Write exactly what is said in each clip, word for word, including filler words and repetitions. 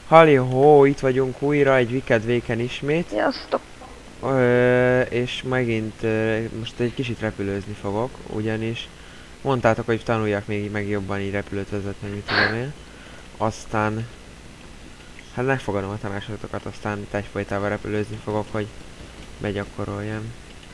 Halli-hó, itt vagyunk újra egy Wicked Wake-en ismét. Sziasztok! Ö, és megint ö, most egy kicsit repülőzni fogok, ugyanis mondtátok, hogy tanuljak még meg jobban így repülőt vezetni, mit tudom én. Aztán, hát megfogadom a tanácsotokat, aztán itt egyfolytában repülőzni fogok, hogy begyakoroljam.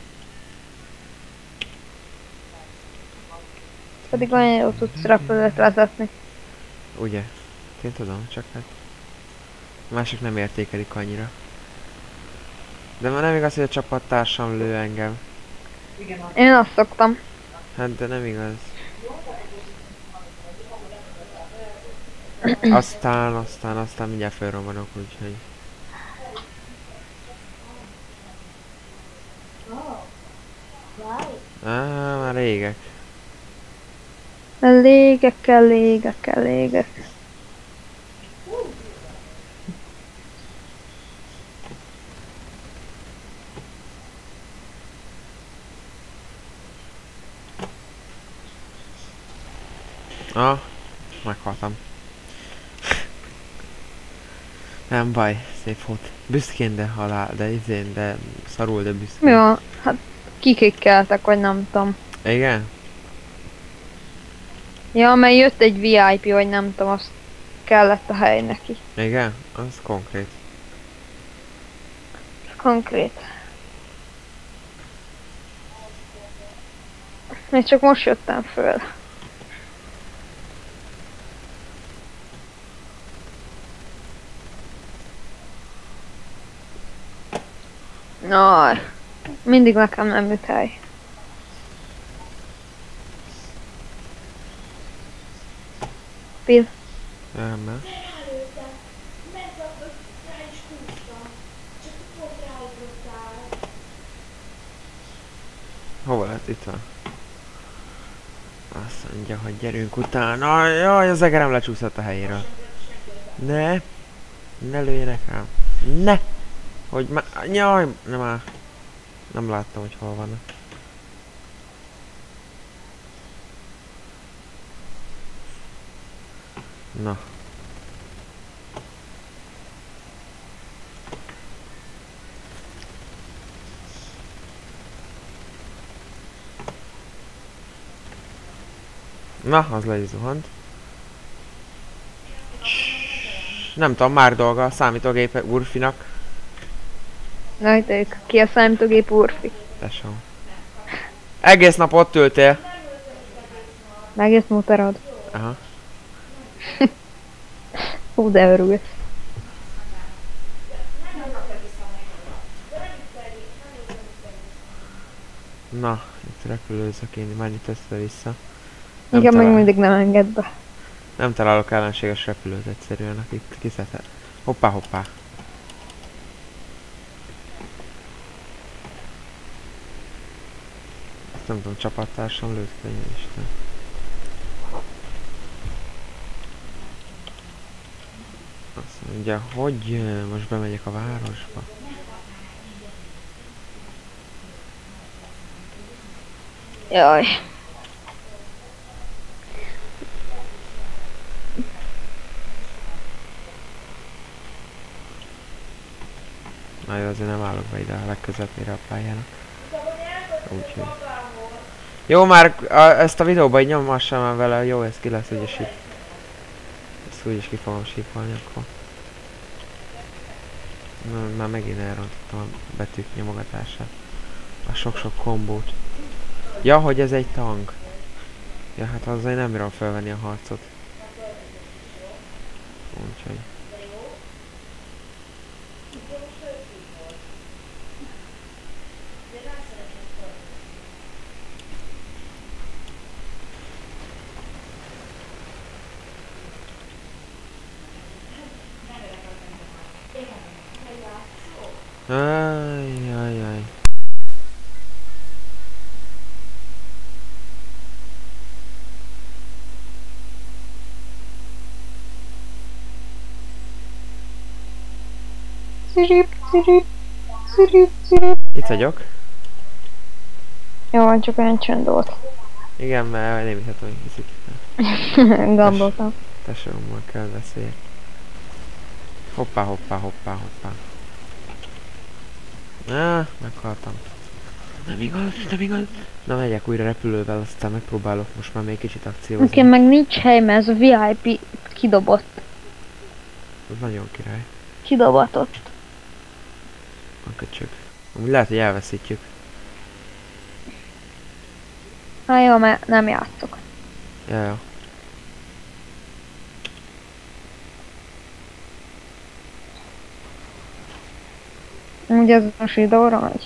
Pedig olyan jó tudsz repülőt vezetni. Ugye? Én tudom, csak hát mások nem értékelik annyira. De már nem igaz, hogy a csapattársam lő engem. Én azt szoktam. Hát de nem igaz. Aztán, aztán, aztán mindjárt felrobbanok, úgyhogy... Á, már régek. Légekkel, légekkel, légek. Ah, meghaltam. Nem baj, szép volt. Büszkén, de halál, de izén, de szarul, de büszkén. Mi van? Hát kikikkeltek, vagy nem tudom. Igen? Ja, mert jött egy vé i pé, vagy nem tudom, azt kellett a hely neki. Igen? Az konkrét. Konkrét. Még csak most jöttem föl. Aj, mindig nekem nem jut hely. Pil. Nem, nem. Hova lett? Itt van. Azt mondja, hogy gyerünk utána. Jaj, az egerem lecsúszott a helyéről. Ne! Ne lőjenek rám. Ne! Hogy már... Jaj, nem már. Nem láttam, hogy hol vannak. Na. Na, az le is zuhant. Nem tudom, már dolga a számítógép Urfinak. Rajtők, ki a számítógép Urfi? Tesó. Egész nap ott ültél. Egész muterod. Aha. Hú, de örülsz. Na, itt repülőzök én, már itt össze-vissza. Igen, meg mindig nem enged be. Nem találok ellenséges repülőt egyszerűen, akit kiszedhet. Hoppá, hoppá. Ezt nem tudom, csapattársam lőtt, könnyen Isten. Azt mondja, hogy most bemegyek a városba. Jaj. Na jó, azért nem állok be ide a legközepére a pályának. Úgyhogy... Jó, már a, ezt a videóban így nyomassam már vele, jó, ez ki lesz úgyis így. Ezt úgyis ki fogom sípolni akkor. Na, már megint elrontottam a betűk nyomogatását. A sok-sok kombót. Ja, hogy ez egy tank. Ja, hát azzal nem bírom felvenni a harcot. Úgyhogy... Aj, aj, aj. Cirip, cirip, cirip, cirip. Itt vagyok. Jó van, csak olyan csönd volt. Igen, mert nem hihetem, hogy hiszik. Gondoltam. Tesómmal kell beszélni. Hoppá, hoppá, hoppá, hoppá. Á, meghaltam. Nem igaz, nem igaz. Na megyek újra repülővel, aztán megpróbálok most már még kicsit akciózni. Nekem meg nincs hely, mert ez a vé i pé kidobott. Ez nagyon király. Kidobatott. A köcsög. Amúgy lehet, hogy elveszítjük. Hát jó, mert nem játszok. Ja, ja. Ugye ez most videóra megy.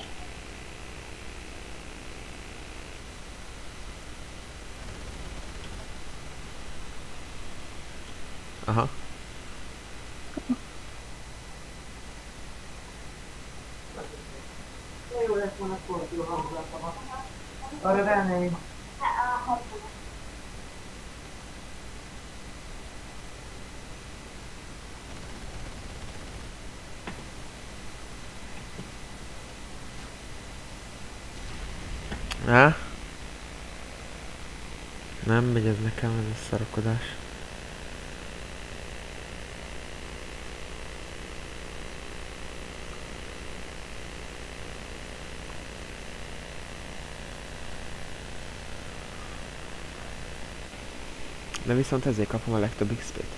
Aha. Jó lett volna forduló hangulata. Arra ránézünk. Á? Nem megy ez nekem, ez a szarakodás. De viszont ezért kapom a legtöbb iksz pét.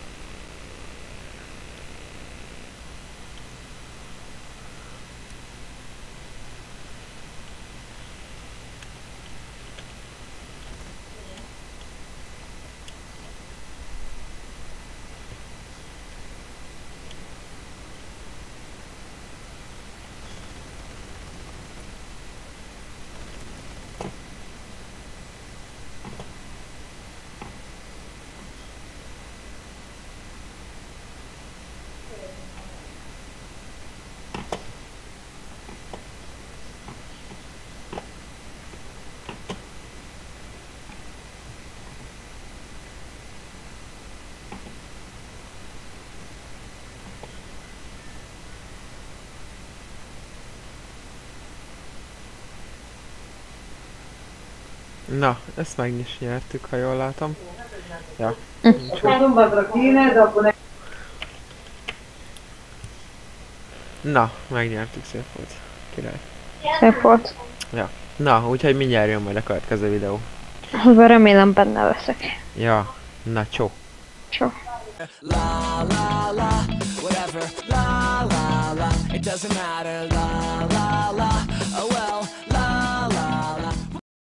Na, ezt meg is nyertük, ha jól látom. Ja. Szombatra kéne, de akkor ne... Na, megnyertük, szép volt. Király. Szép volt. Ja. Na, úgyhogy mindjárt jön majd a következő videó. Ebben remélem benne leszek. Ja. Na, csó. Csó. La la la, whatever, la la la, it doesn't matter, la la la, oh well, la